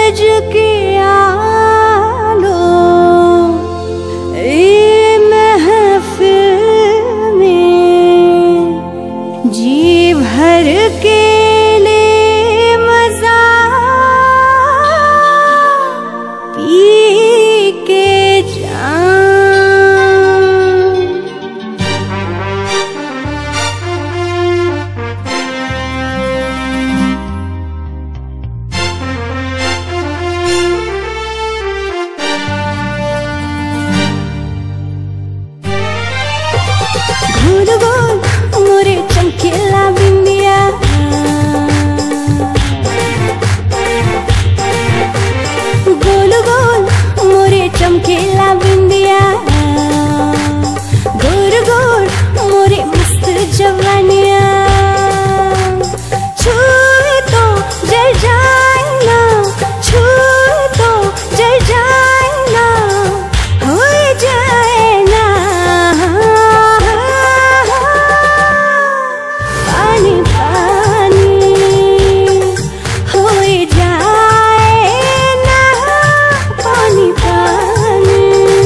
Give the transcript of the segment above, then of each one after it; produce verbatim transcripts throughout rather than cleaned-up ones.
सज के आलो ए महफिल में, जी भर के ले मजा पी के जान। गोल गोल मोरे चमकीला बिंदिया, गोल गोल मोरे चमकीला बिंदिया, गोर गोर मोरे मस्त जवानिया, छुए तो जल जाए ना, छुए तो जल जाए ना, हो जाए ना पानी पानी, हो जाए ना पानी पानी।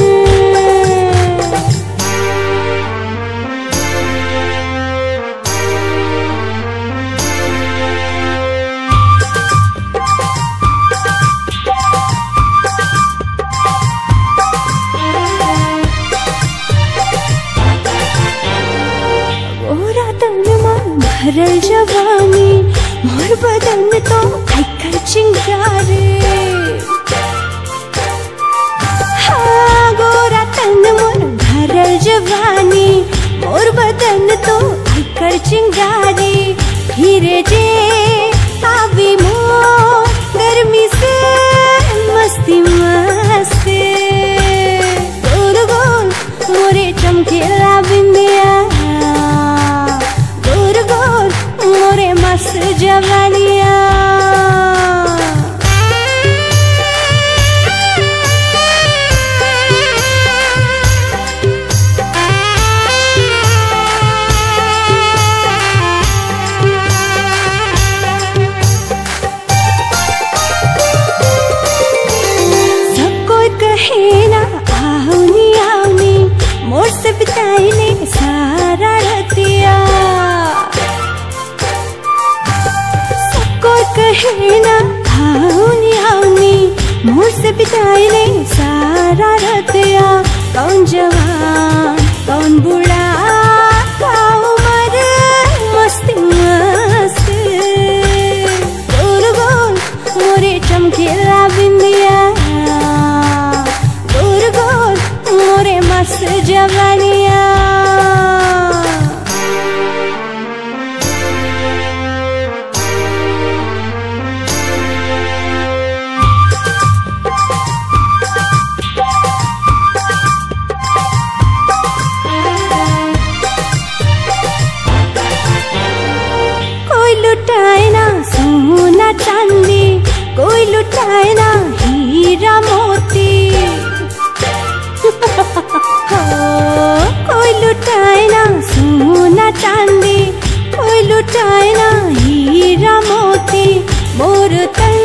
गोरा तन मन भरल जवानी, मोर बदन तो आकर चिंगारे, हाँ गोरा तन मन भरल जवानी, मोर बदन तो आकर चिंगारे, हीरे जे आवी मोर गर्मी से मस्ती मस्ती, गोल गोल मोरे चमकीला बिंदिया, गोर गोर मोरे मस्त जवानिया। सब कोई कहे ना आओनी आओनी, मोर से बिताईने सारा रतिया, कोई कहे ना आओनी आओनी, मोर से बिताईने सारा रतिया, कौन जवान कौन बूढ़ा का उम्र मस्ती मस्ती, गोल गोल मोरे चमकीला बिंदिया, गोल गोल मोरे मस्त जवानिया। कोई लुटाए ना सोना चांदी, कोई लुटाए ना हीरा मोती, कोई लुटाए ना सोना चांदी, कोई लुटाए ना हीरा मोती, मोर तन